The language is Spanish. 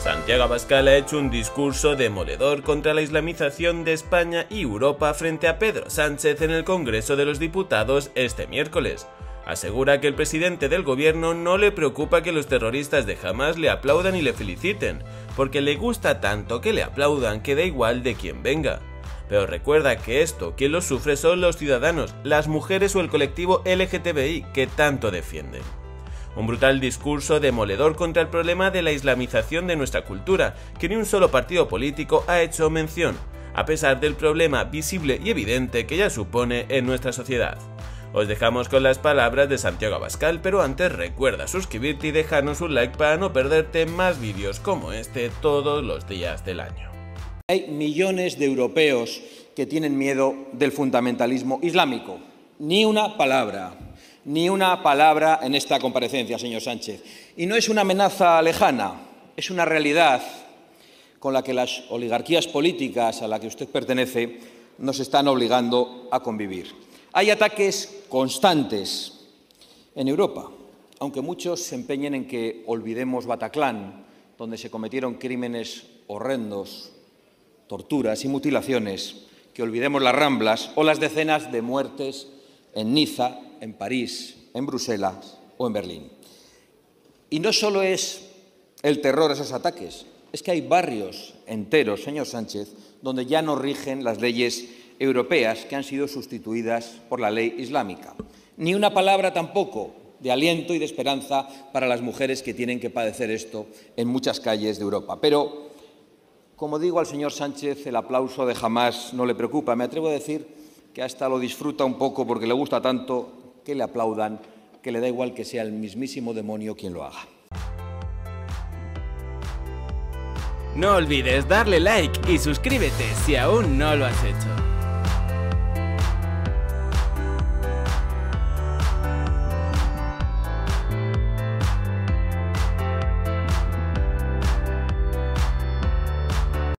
Santiago Abascal ha hecho un discurso demoledor contra la islamización de España y Europa frente a Pedro Sánchez en el Congreso de los Diputados este miércoles. Asegura que el presidente del gobierno no le preocupa que los terroristas de Hamás le aplaudan y le feliciten, porque le gusta tanto que le aplaudan que da igual de quién venga. Pero recuerda que esto quien lo sufre son los ciudadanos, las mujeres o el colectivo LGTBI que tanto defienden. Un brutal discurso demoledor contra el problema de la islamización de nuestra cultura, que ni un solo partido político ha hecho mención, a pesar del problema visible y evidente que ya supone en nuestra sociedad. Os dejamos con las palabras de Santiago Abascal, pero antes recuerda suscribirte y dejarnos un like para no perderte más vídeos como este todos los días del año. Hay millones de europeos que tienen miedo del fundamentalismo islámico. Ni una palabra en esta comparecencia, señor Sánchez. Y no es una amenaza lejana, es una realidad con la que las oligarquías políticas a las que usted pertenece nos están obligando a convivir. Hay ataques constantes en Europa, aunque muchos se empeñen en que olvidemos Bataclan, donde se cometieron crímenes horrendos, torturas y mutilaciones, que olvidemos las Ramblas o las decenas de muertes en Niza, en París, en Bruselas o en Berlín. Y no solo es el terror a esos ataques, es que hay barrios enteros, señor Sánchez, donde ya no rigen las leyes europeas que han sido sustituidas por la ley islámica. Ni una palabra tampoco de aliento y de esperanza para las mujeres que tienen que padecer esto en muchas calles de Europa. Pero, como digo al señor Sánchez, el aplauso de Hamás no le preocupa. Me atrevo a decir que hasta lo disfruta un poco porque le gusta tanto que le aplaudan, que le da igual que sea el mismísimo demonio quien lo haga. No olvides darle like y suscríbete si aún no lo has hecho.